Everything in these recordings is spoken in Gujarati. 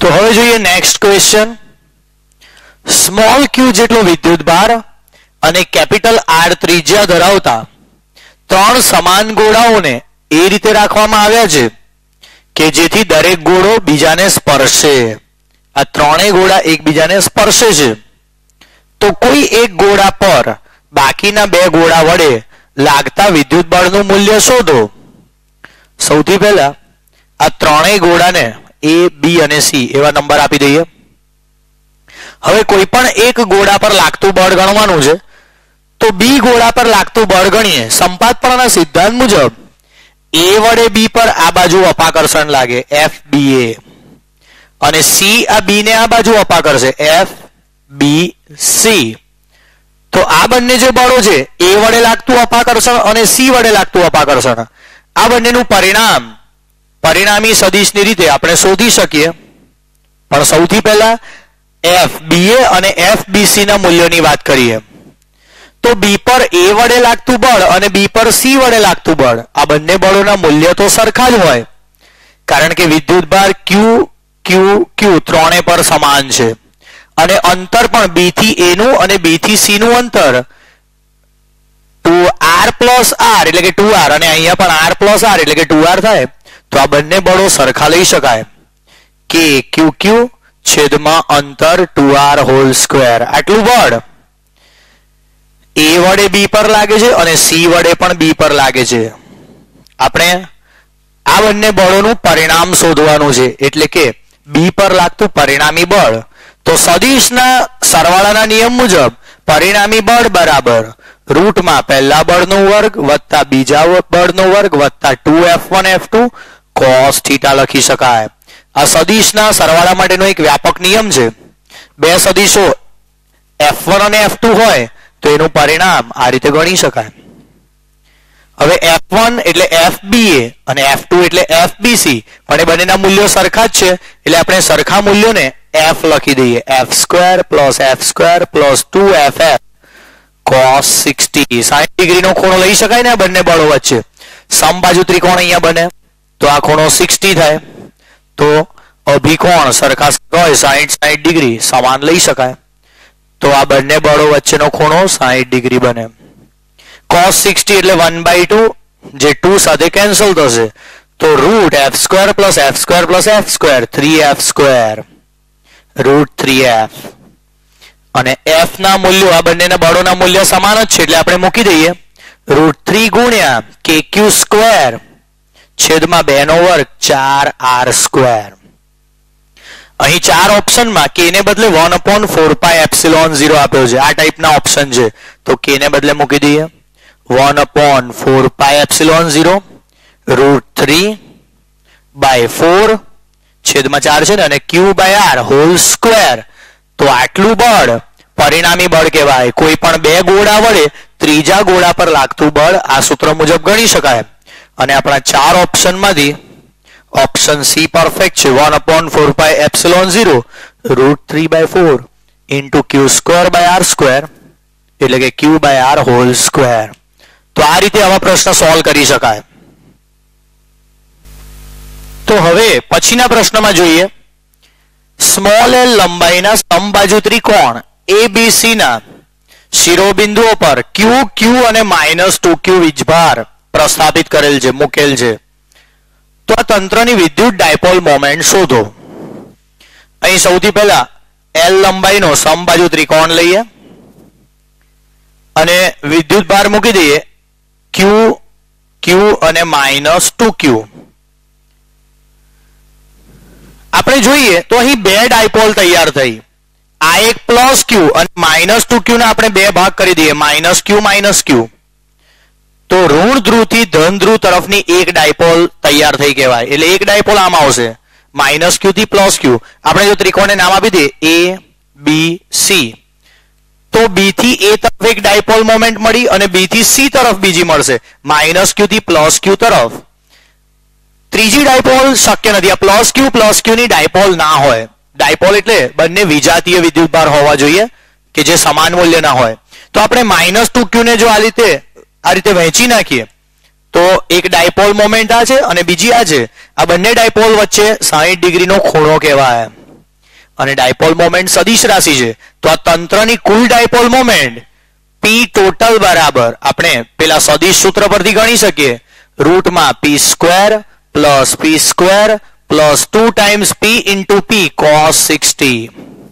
તો હવે જોઈએ નેક્સ્ટ ક્વેશ્ચન. સ્મોલ ક્યુ જેટલો વિદ્યુતભાર અને કેપિટલ આર ત્રિજ્યા ધરાવતા ત્રણ સમાન ગોળાઓને એ રીતે રાખવામાં આવ્યા છે કે જેથી દરેક ગોળો બીજાને સ્પર્શે. આ ત્રણેય ગોળા એકબીજાને સ્પર્શે છે. તો કોઈ એક ગોળા પર બાકીના બે ગોળા વડે લાગતા વિદ્યુતબળનું મૂલ્ય શોધો. સૌથી પહેલા આ ત્રણેય ગોળાને એ, બી અને સી એવા નંબર આપી દઈએ. હવે કોઈ પણ એક ગોળા પર લાગતું બળ ગણવાનું છે. તો બી ગોળા પર લાગતું બળ ગણીએ. સંપાતપણના સિદ્ધાંત મુજબ એ વડે બી પર આ બાજુ અપાકર્ષણ લાગે, એફ બી એ, અને સી આ બી ને આ બાજુ અપા કરશે, એફ બી સી. તો આ બંને જે બળો છે એ વડે લાગતું અપાકર્ષણ અને સી વડે લાગતું અપાકર્ષણ, આ બંનેનું પરિણામી સદિશની રીતે આપણે શોધી શકીએ. પણ સૌથી પહેલા એફ બી એ અને એફ બી સી ના મૂલ્યોની વાત કરીએ. તો બી પર એ વડે લાગતું બળ અને બી પર સી વડે લાગતું બળ, આ બંને બળોના મૂલ્ય તો સરખા જ હોય, કારણ કે વિદ્યુતભાર ક્યુ ક્યુ ક્યુ ત્રણે પર સમાન છે. અને અંતર પણ બી થી એ નું અને બી થી સી નું અંતર 2r પ્લસ આર એટલે કે 2r, અને અહીંયા પણ r પ્લસ આર એટલે કે 2r થાય. તો આ બંને બળો સરખા લઈ શકાય. કે ક્યુ ક્યુ છેદમાં અંતર 2r હોલ સ્ક્વેર. આટલું બળ એ વડે બી પર લાગે છે અને સી વડે પણ બી પર લાગે છે. આપણે આ બંને બળોનું પરિણામ શોધવાનું છે, એટલે કે બી પર લાગતું પરિણામી બળ. તો સદિશના સરવાળાના નિયમ મુજબ પરિણામી બળ બરાબર રૂટમાં પહેલા બળનો વર્ગ વત્તા બીજા બળનો વર્ગ વત્તા 2f1 f2 cos થીટા લખી શકાય. આ સદિશના સરવાળા માટેનો એક વ્યાપક નિયમ છે. બે સદિશો f1 અને f2 હોય તો એનું પરિણામ આ રીતે ગણી શકાય. હવે f1 એટલે fba અને f2 એટલે fbc, પણ એ બંનેના મૂલ્યો સરખા જ છે એટલે આપણે સરખા મૂલ્યોને f લખી દઈએ. f² plus f² plus 2ff cos 60. 60 ડિગ્રીનો ખૂણો લઈ શકાય ને આ બંને બળો વચ્ચે. સમબાજુ ત્રિકોણ અહીંયા બને તો આ ખૂણો 60 થાય. તો અભિકોણ સરખા હોય 60 ડિગ્રી સમાન લઈ શકાય. તો આ બંને બળો વચ્ચેનો ખૂણો 60 ડિગ્રી બને. cos 60 એટલે 1/2, જે 2 સાથે કેન્સલ થશે. તો route f² plus f² plus f² 3f² route 3f. અને f ના મૂલ્યો આ બંનેના બળોના મૂલ્ય સમાન જ છે એટલે આપણે મૂકી દઈએ. રૂટ 3 ગુણ્યા kq² છેદમાં 2 નો વર્ગ 4r². અહીં ચાર ઓપ્શનમાં k ને બદલે 1/4πε0 આપ્યો છે. આ ટાઈપના ઓપ્શન છે તો k ને બદલે મૂકી દઈએ 1/4πε0 રૂટ 3/4 છેદમાં 4 છે ને, અને q/r હોલ સ્ક્વેર. તો આટલું બળ પરિણામી બળ કહેવાય. કોઈ પણ બે ગોળા વડે ત્રીજા ગોળા પર લાગતું બળ આ સૂત્ર મુજબ ગણી શકાય. અને આપણા ચાર ઓપ્શનમાંથી ઓપ્શન સી પરફેક્ટ છે. 1/4πε0 રૂટ 3/4 ઇન્ટુ q²/r² એટલે કે q/r હોલ સ્ક્વેર. તો આ રીતે આવા પ્રશ્ન સોલ્વ કરી શકાય. તો હવે પછીના પ્રશ્નમાં જોઈએ. સ્મોલ એલ લંબાઈના સમબાજુ ત્રિકોણ ABC ના શિરોબિંદુઓ પર ક્યુ ક્યુ અને -2q વીજભાર પ્રસ્થાપિત કરેલ છે, મૂકેલ છે. તો આ તંત્રની વિદ્યુત ડાયપોલ મોમેન્ટ શોધો. અહીં સૌથી પહેલા L લંબાઈનો સમબાજુ ત્રિકોણ લઈએ અને વિદ્યુત ભાર મૂકી દઈએ Q Q અને -2q. આપણે જોઈએ તો અહીં બે ડાયપોલ તૈયાર થઈ. આ એક +q અને -2q ને આપણે બે ભાગ કરી દઈએ, -q. તો ઋણ ધ્રુવ થી ધન ધ્રુવ તરફની એક ડાયપોલ તૈયાર થઈ કહેવાય. એટલે એક ડાયપોલ આમાં આવશે -q થી +q. આપણે જો ત્રિકોણને નામ આપી દઈએ a b c, તો b થી a તરફ એક ડાયપોલ મોમેન્ટ મળી અને b થી c તરફ બીજી મળશે -q થી +q તરફ. ત્રીજી ડાયપોલ શક્ય નથી. આ +q ની ડાયપોલ ના હોય. ડાયપોલ એટલે બંને વિજાતીય વિદ્યુતભાર હોવા જોઈએ કે જે સમાન મૂલ્યના હોય. તો આપણે -2q ને જો આ રીતે વહેંચી નાખીએ તો એક ડાયપોલ મોમેન્ટ આ છે અને બીજી આ છે. આ બંને ડાયપોલ વચ્ચે 60 ડિગ્રીનો ખૂણો કહેવાય. અને ડાયપોલ મોમેન્ટ સદિશ રાશિ છે, તો આ તંત્રની કુલ ડાયપોલ મોમેન્ટ પી ટોટલ બરાબર આપણે પેલા સદિશ સૂત્ર પરથી ગણી શકીએ, રૂટમાં P square plus 2 times P into P cos 60.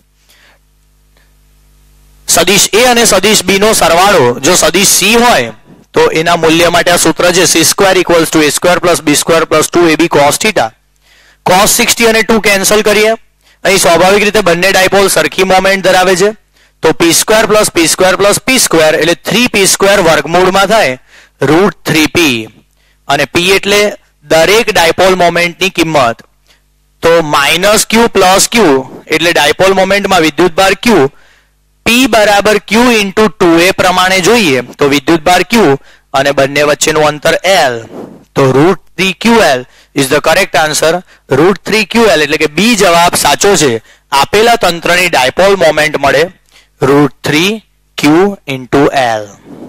સદિશ એ અને સદિશ બી નો સરવાળો જો સદિશ સી હોય તો એના મૂલ્ય માટે આ સૂત્ર છે C square equals to A square plus B square plus 2ab cos theta. cos 60 અને 2 કેન્સલ કરીએ, અહીં સ્વાભાવિક રીતે બંને ડાયપોલ સરખી મોમેન્ટ ધરાવે છે, તો P square plus P square એટલે 3p² વર્ગમૂળમાં થાય √3p, અને p એટલે દરેક ડાયપોલ મોમેન્ટની કિંમત, તો માઇનસ q પ્લસ q એટલે ડાયપોલ મોમેન્ટમાં વિદ્યુતભાર q, p બરાબર q ઇન્ટુ 2a પ્રમાણે જોઈએ તો વિદ્યુતભાર q અને બંને વચ્ચેનું અંતર l, તો √3ql is the correct answer. √3ql એટલે કે બી જવાબ સાચો છે. આપેલા તંત્રની ડાયપોલ મોમેન્ટ મળે √3q ઇન્ટુ l.